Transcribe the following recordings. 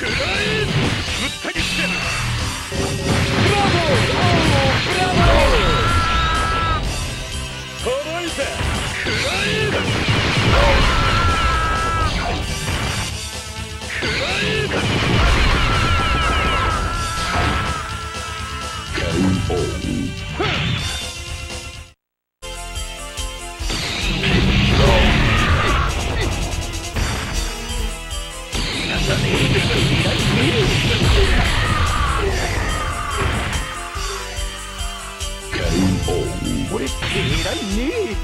俺って偉いね。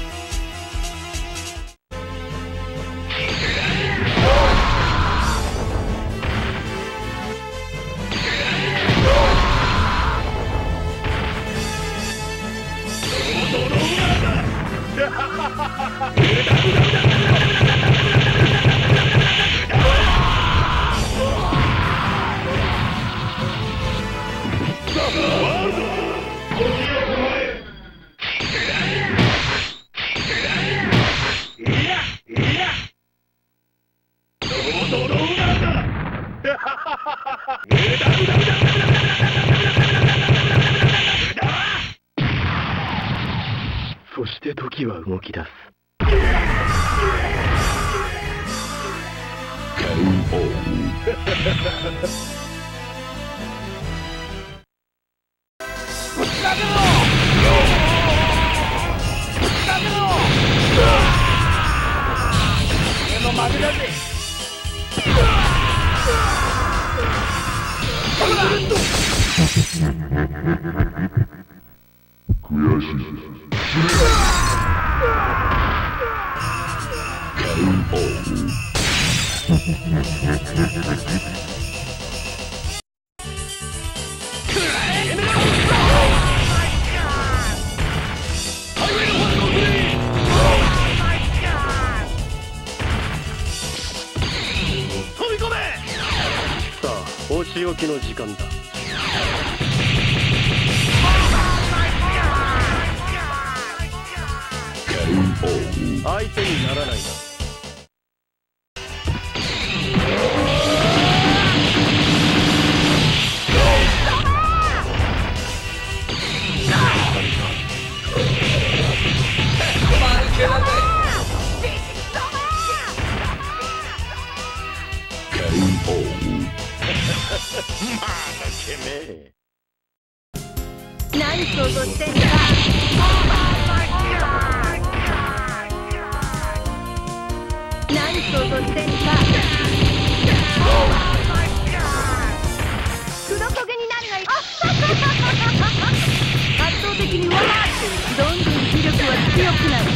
そして時は動き出す。 悔しい。 さあ、お仕置きの時間だ。相手にならないな。 何想像してんだ。何想像してんだ。黒焦げになるのよ。圧倒的に上回ってどんどん威力は強くなる。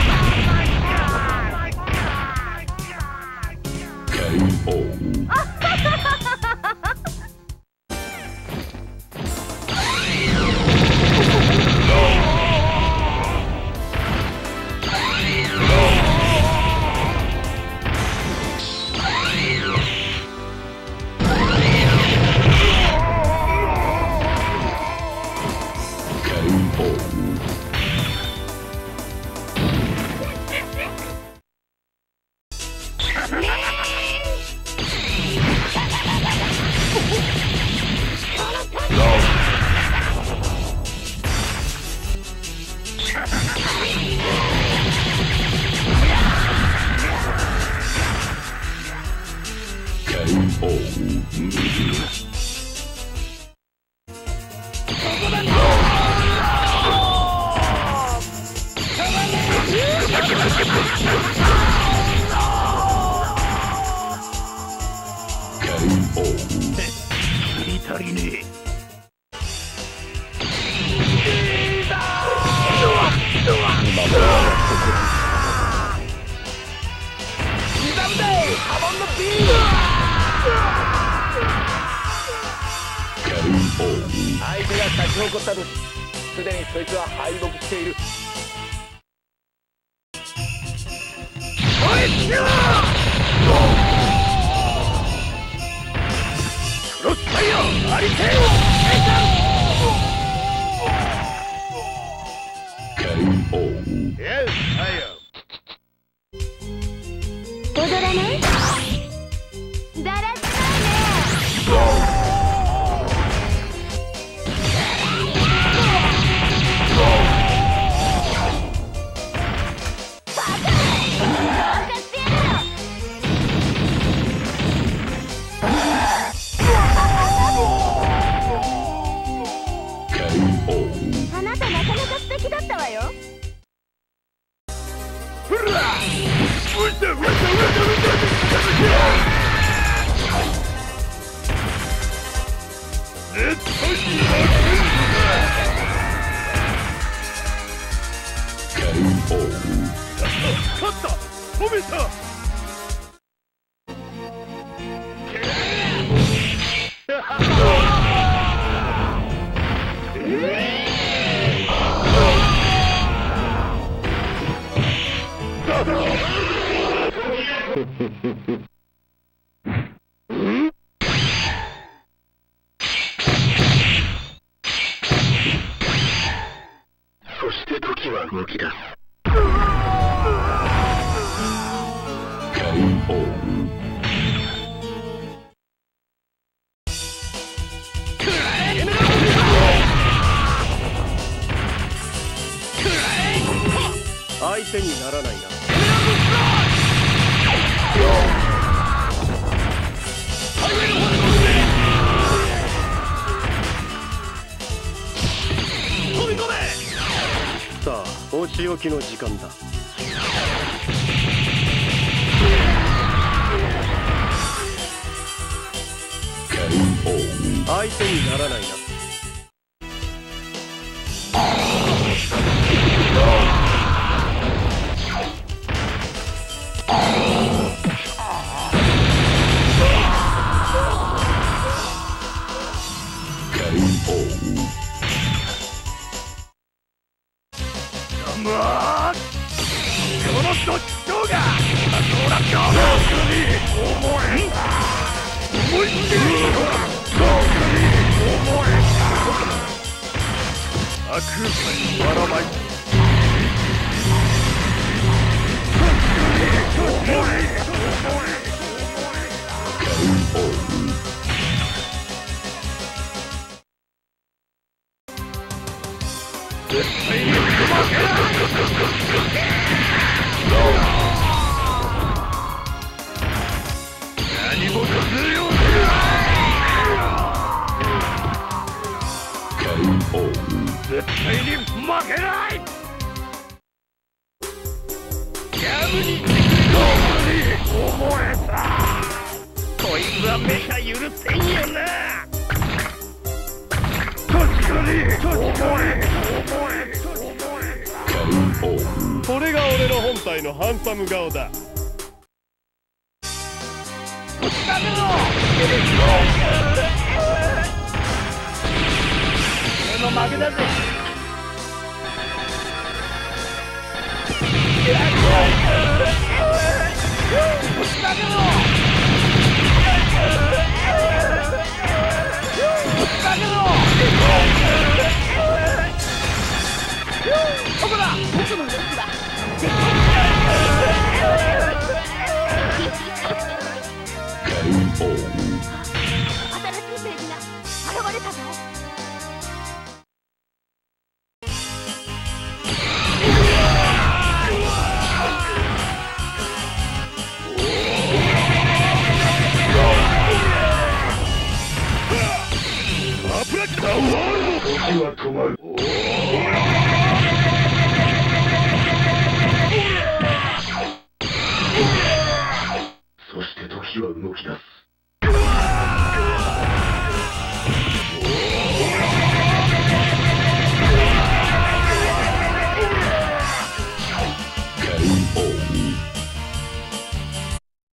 足りねえ。相手が勝ち誇った時、すでにそいつは敗北している。クロスファイアありて踊らない？だらしないね。 そして時は動き出す。相手にならないな。さあ、お仕置きの時間だ。相手にならないな。絶対に負けない。やむに思えた。こいつはメカ許せんよな。確かにこれが俺の本体のハンサム顔だ。俺の負けだぜ。ここだ。僕の動きだ。新しいページが現れたぞ。時は止まる。そして時は動き出す。